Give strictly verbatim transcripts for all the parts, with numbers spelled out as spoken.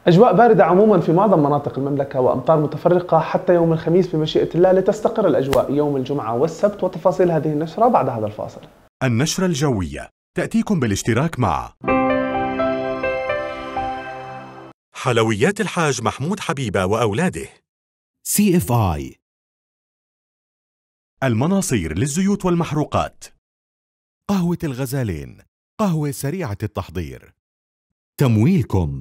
أجواء باردة عموما في معظم مناطق المملكة وأمطار متفرقة حتى يوم الخميس بمشيئة الله، لتستقر الأجواء يوم الجمعة والسبت. وتفاصيل هذه النشرة بعد هذا الفاصل. النشرة الجوية تأتيكم بالاشتراك مع حلويات الحاج محمود حبيبة وأولاده، سي إف آي، المناصير للزيوت والمحروقات، قهوة الغزالين، قهوة سريعة التحضير. تمويلكم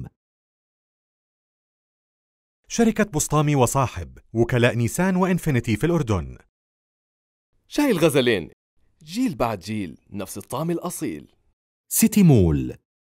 شركة بسطامي وصاحب، وكلاء نيسان وإنفينيتي في الأردن. شاي الغزلين، جيل بعد جيل نفس الطعم الأصيل. سيتي مول،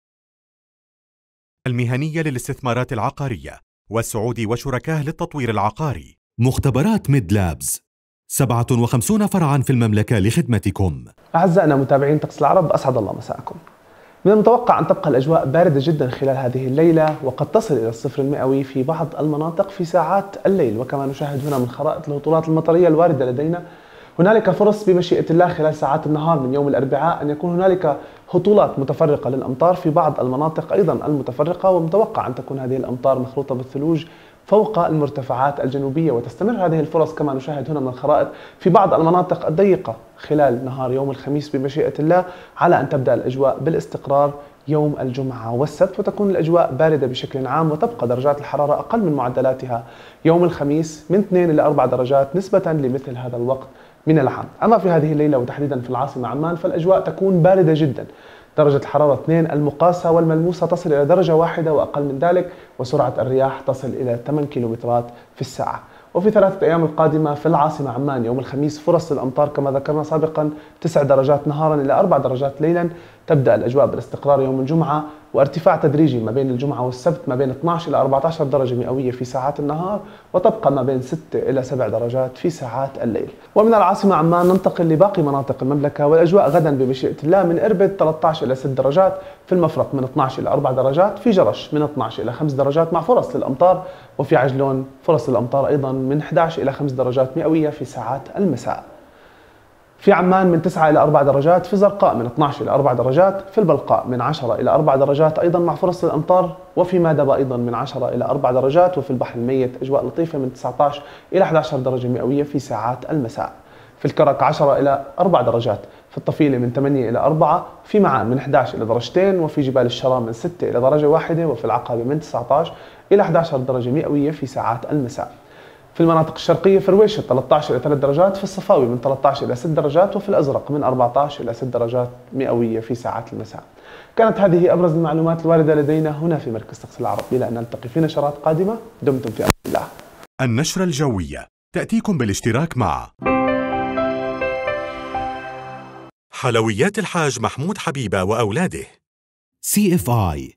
المهنية للاستثمارات العقارية، والسعودي وشركاه للتطوير العقاري. مختبرات ميد لابز، سبعة وخمسين فرعاً في المملكة لخدمتكم. أعزائنا متابعين طقس العرب، أسعد الله مساءكم. من المتوقع أن تبقى الأجواء باردة جدا خلال هذه الليلة، وقد تصل إلى الصفر المئوي في بعض المناطق في ساعات الليل. وكما نشاهد هنا من خرائط الهطولات المطرية الواردة لدينا، هنالك فرص بمشيئة الله خلال ساعات النهار من يوم الأربعاء أن يكون هنالك هطولات متفرقة للأمطار في بعض المناطق أيضا المتفرقة، ومتوقع أن تكون هذه الأمطار مخلوطة بالثلوج فوق المرتفعات الجنوبية. وتستمر هذه الفرص كما نشاهد هنا من الخرائط في بعض المناطق الضيقة خلال نهار يوم الخميس بمشيئة الله، على أن تبدأ الأجواء بالاستقرار يوم الجمعة والسبت، وتكون الأجواء باردة بشكل عام، وتبقى درجات الحرارة أقل من معدلاتها يوم الخميس من اثنين إلى أربع درجات نسبة لمثل هذا الوقت من العام. أما في هذه الليلة وتحديدا في العاصمة عمان، فالأجواء تكون باردة جدا. درجة الحرارة اثنين المقاسة والملموسة تصل إلى درجة واحدة وأقل من ذلك، وسرعة الرياح تصل إلى ثمانية كيلومترات في الساعة. وفي ثلاثة أيام القادمة في العاصمة عمان يوم الخميس فرص للأمطار كما ذكرنا سابقا، تسع درجات نهارا إلى أربع درجات ليلا. تبدأ الأجواء بالاستقرار يوم الجمعة، وارتفاع تدريجي ما بين الجمعة والسبت ما بين اثنعش إلى أربعة عشر درجة مئوية في ساعات النهار، وتبقى ما بين ستة إلى سبع درجات في ساعات الليل. ومن العاصمة عمان ننتقل لباقي مناطق المملكة، والأجواء غدا بمشيئة الله من إربد ثلاثة عشر إلى ست درجات، في المفرق من اثنعش إلى أربع درجات، في جرش من اثنعش إلى خمس درجات مع فرص للأمطار، وفي عجلون فرص الأمطار أيضا من إحدى عشر إلى خمس درجات مئوية في ساعات المساء. في عمان من تسعة إلى أربع درجات، في زرقاء من اثنعش إلى أربع درجات، في البلقاء من عشرة إلى أربع درجات أيضا مع فرص للأمطار، وفي مادبة أيضا من عشرة إلى أربع درجات، وفي البحر الميت أجواء لطيفة من تسعة عشر إلى إحدى عشرة درجة مئوية في ساعات المساء. في الكرك عشرة إلى أربع درجات، في الطفيلة من ثمانية إلى أربعة، في معان من إحدى عشر إلى درجتين، وفي جبال الشرى من ستة إلى درجة واحدة، وفي العقبة من تسعة عشر إلى إحدى عشرة درجة مئوية في ساعات المساء. في المناطق الشرقية في رويشة ثلاثة عشر إلى ثلاث درجات، في الصفاوي من ثلاثة عشر إلى ست درجات، وفي الأزرق من أربعة عشر إلى ست درجات مئوية في ساعات المساء. كانت هذه أبرز المعلومات الواردة لدينا هنا في مركز طقس العرب، إلى أن نلتقي في نشرات قادمة. دمتم في أمان الله. النشرة الجوية تأتيكم بالاشتراك مع حلويات الحاج محمود حبيبة وأولاده، سي إف آي،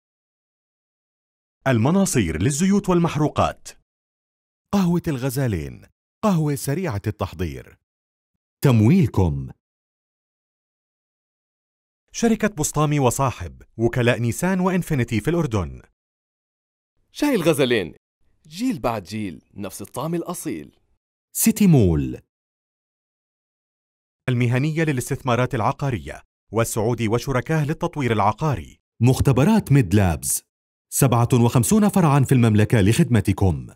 المناصير للزيوت والمحروقات، قهوة الغزالين، قهوة سريعة التحضير. تمويلكم شركة بسطامي وصاحب، وكلاء نيسان وإنفينيتي في الأردن. شاي الغزلين، جيل بعد جيل نفس الطعم الأصيل. سيتي مول، المهنية للاستثمارات العقارية، والسعودي وشركاه للتطوير العقاري. مختبرات ميد لابز، سبعة وخمسين فرعاً في المملكة لخدمتكم.